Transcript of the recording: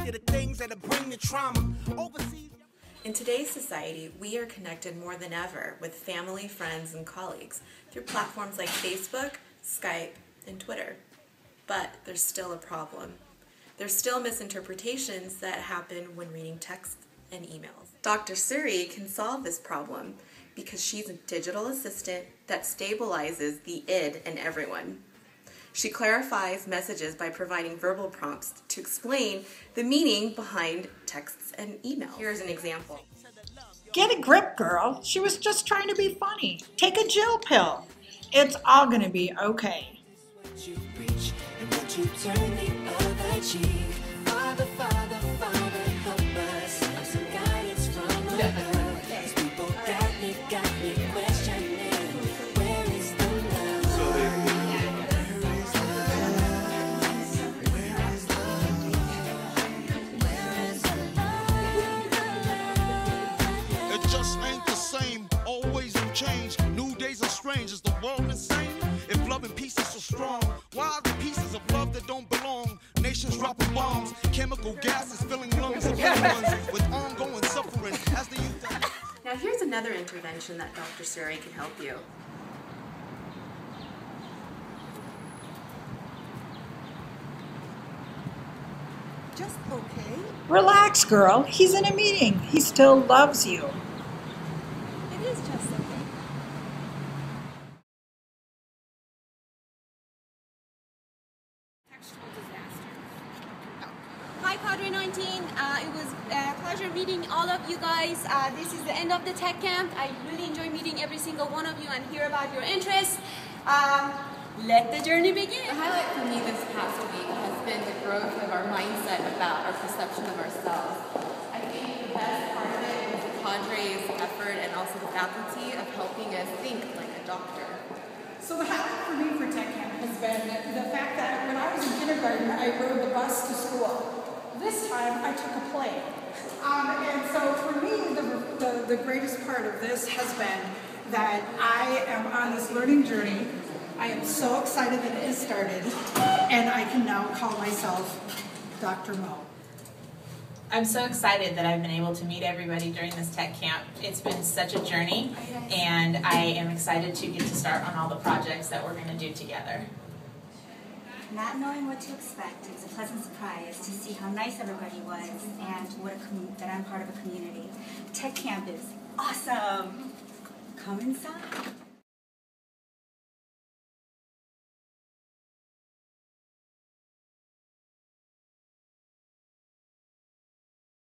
of the things that'll bring the trauma. Overseas. In today's society, we are connected more than ever with family, friends, and colleagues through platforms like Facebook, Skype, and Twitter. But there's still a problem. There's still misinterpretations that happen when reading texts and emails. Dr. Suri can solve this problem because she's a digital assistant that stabilizes the id in everyone. She clarifies messages by providing verbal prompts to explain the meaning behind texts and emails. Here's an example. Get a grip, girl. She was just trying to be funny. Take a Jill pill. It's all gonna be okay. You preach and what you turn the other cheek. Father, Father, Father, help us. Have some guidance from above. These people got me questioning. Where is the love? Where is the love? Where is the love? It just ain't the same. Always new change. New days are strange. Is the world insane? If love and peace is so strong, why are the pieces of love that don't belong? Nations dropping bombs, chemical gases filling lungs of young ones with ongoing suffering as the youth. Now here's another intervention that Dr. Suri can help you. Just okay? Relax, girl. He's in a meeting. He still loves you. It is just okay. Textual disaster. Hi, Cadre 19. It was a pleasure meeting all of you guys. This is the end of the tech camp. I really enjoy meeting every single one of you and hear about your interests. Let the journey begin. The highlight for me this past week has been the growth of our mindset about our perception of ourselves. I think the best part of it was the cadre's effort and also the faculty of helping us think like a doctor. So the highlight for me for Tech Camp has been the fact that when I was in kindergarten, I rode the bus to school. This time, I took a plane. And so for me, the greatest part of this has been that I am on this learning journey. I am so excited that it has started, and I can now call myself Dr. Mo. I'm so excited that I've been able to meet everybody during this tech camp. It's been such a journey, and I am excited to get to start on all the projects that we're going to do together. Not knowing what to expect, it was a pleasant surprise to see how nice everybody was and that I'm part of a community. Tech camp is awesome. Come inside.